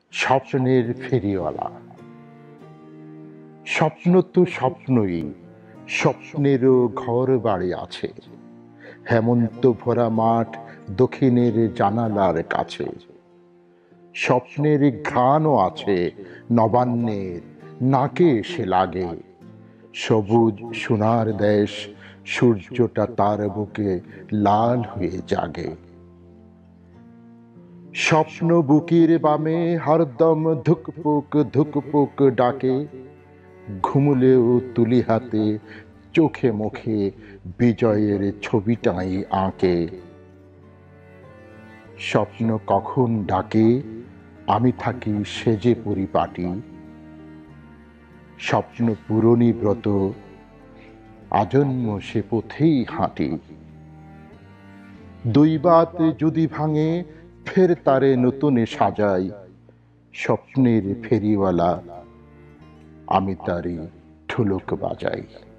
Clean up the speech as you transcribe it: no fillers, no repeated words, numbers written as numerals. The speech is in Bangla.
স্বপ্নের ফেরিওয়ালা। স্বপ্ন তো স্বপ্নই, স্বপ্নেরও ঘর বাড়ি আছে হেমন্ত ভরা মাঠ দক্ষিণের জানালার কাছে। স্বপ্নের ঘ্রাণও আছে নবান্নের, নাকে এসে লাগে। সবুজ সোনার দেশ, সূর্যটা তার বুকে লাল হয়ে জাগে। স্বপ্ন বুকের বামে হরদম ধুকপুক ধুকপুক ডাকে। ঘুমলেও তুলি হাতে চোখে মুখে বিজয়ের ছবিটাই আঁকে। স্বপ্ন কখন ডাকে আমি থাকি সেজে পরিপাটি। স্বপ্ন পূরণী ব্রত আজন্ম সে পথেই হাঁটি। দুই বাত যদি ভাঙে ফের তারে নতুনে সাজাই। স্বপ্নের ফেরিওয়ালা আমি তারই ঢোলক বাজাই।